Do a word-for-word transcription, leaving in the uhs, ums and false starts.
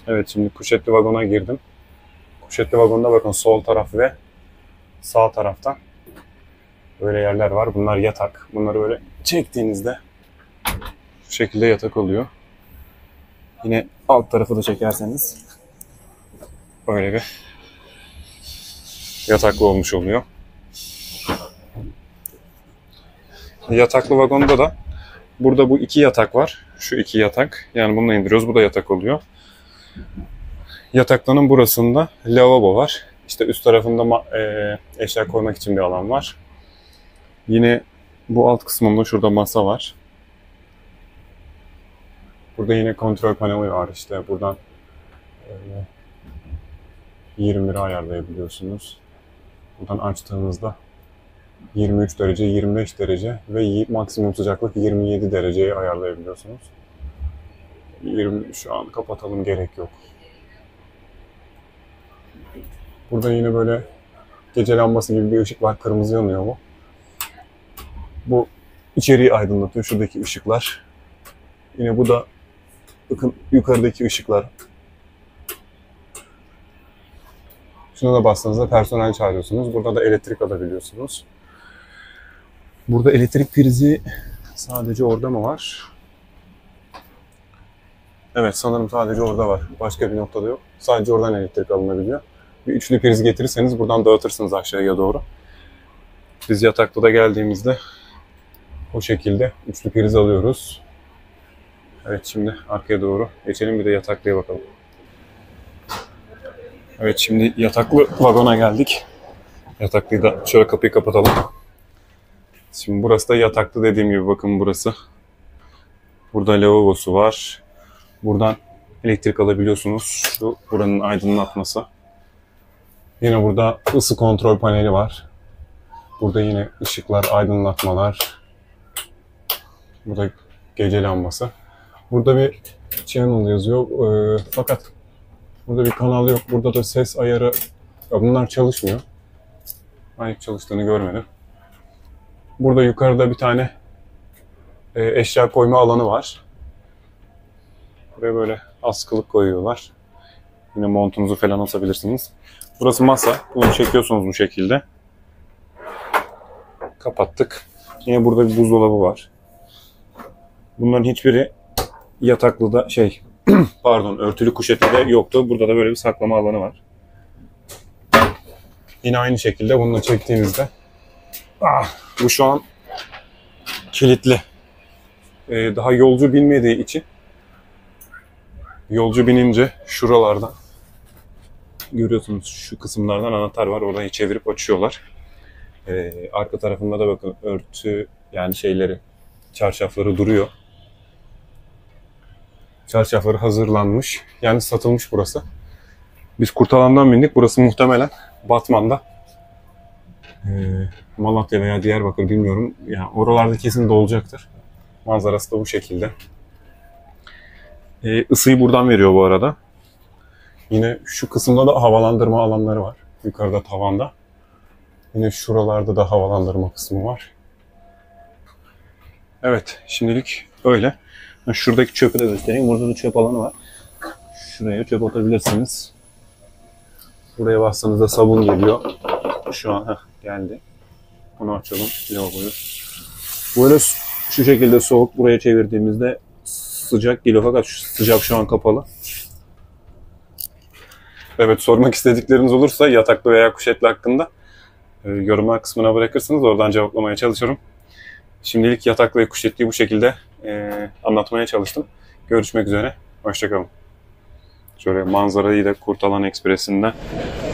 Evet, şimdi kuşetli vagona girdim. Kuşetli vagonda bakın sol taraf ve sağ tarafta böyle yerler var. Bunlar yatak. Bunları böyle çektiğinizde şu şekilde yatak oluyor. Yine alt tarafı da çekerseniz böyle bir yataklı olmuş oluyor. Yataklı vagonda da burada bu iki yatak var. Şu iki yatak. Yani bunu indiriyoruz. Bu da yatak oluyor. Yatakların burasında lavabo var. İşte üst tarafında e, eşya koymak için bir alan var. Yine bu alt kısmında şurada masa var. Burada yine kontrol paneli var. İşte buradan e, yirmi lira ayarlayabiliyorsunuz. Buradan açtığınızda yirmi üç derece, yirmi beş derece ve maksimum sıcaklık yirmi yedi dereceye ayarlayabiliyorsunuz. yirmi şu an kapatalım, gerek yok. Burada yine böyle gece lambası gibi bir ışık var. Kırmızı yanıyor bu. Bu içeriği aydınlatıyor. Şuradaki ışıklar. Yine bu da bakın yukarıdaki ışıklar. Şuna da bastığınızda personel çağırıyorsunuz. Burada da elektrik alabiliyorsunuz. Burada elektrik prizi sadece orada mı var? Evet, sanırım sadece orada var. Başka bir noktada yok. Sadece oradan elektrik alınabiliyor. Bir üçlü priz getirirseniz buradan dağıtırsınız aşağıya doğru. Biz yatakta da geldiğimizde o şekilde üçlü priz alıyoruz. Evet, şimdi arkaya doğru geçelim, bir de yataklıya bakalım. Evet, şimdi yataklı vagona geldik. Yataklıyı da şöyle kapıyı kapatalım. Şimdi burası da yataklı, dediğim gibi bakın burası. Burada lavabosu var. Buradan elektrik alabiliyorsunuz. Şu buranın aydınlatması. Yine burada ısı kontrol paneli var. Burada yine ışıklar, aydınlatmalar. Burada gece lambası. Burada bir channel yazıyor. Ee, fakat burada bir kanal yok. Burada da ses ayarı. Ya bunlar çalışmıyor. Ben hiç çalıştığını görmedim. Burada yukarıda bir tane e, eşya koyma alanı var. Buraya böyle askılık koyuyorlar. Yine montunuzu falan asabilirsiniz. Burası masa. Bunu çekiyorsunuz bu şekilde. Kapattık. Yine burada bir buzdolabı var. Bunların hiçbiri yataklıda şey pardon örtülü kuşetlide yoktu. Burada da böyle bir saklama alanı var. Yine aynı şekilde bunu çektiğinizde ah, bu şu an kilitli. Ee, daha yolcu binmediği için yolcu binince şuralardan görüyorsunuz, şu kısımlardan anahtar var. Oradan çevirip açıyorlar. Ee, arka tarafında da bakın örtü, yani şeyleri, çarşafları duruyor. Çarşafları hazırlanmış. Yani satılmış burası. Biz Kurtalan'dan bindik. Burası muhtemelen Batman'da. Ee, Malatya veya Diyarbakır bilmiyorum. Yani oralarda kesin dolacaktır. Manzarası da bu şekilde. Ee, ısıyı buradan veriyor bu arada. Yine şu kısımda da havalandırma alanları var. Yukarıda tavanda. Yine şuralarda da havalandırma kısmı var. Evet, şimdilik öyle. Şuradaki çöpü de göstereyim. Burada da çöp alanı var. Şuraya çöp atabilirsiniz. Buraya bastığınızda sabun geliyor. Şu an heh, geldi. Onu açalım. Lavaboyu. Böyle şu şekilde soğuk, buraya çevirdiğimizde sıcak geliyor. Fakat şu sıcak şu an kapalı. Evet, sormak istedikleriniz olursa yataklı veya kuşetli hakkında e, yorumlar kısmına bırakırsınız. Oradan cevaplamaya çalışırım. Şimdilik yataklı ve kuşetliyi bu şekilde e, anlatmaya çalıştım. Görüşmek üzere. Hoşça kalın. Şöyle manzarayı da Kurtalan Ekspresi'nden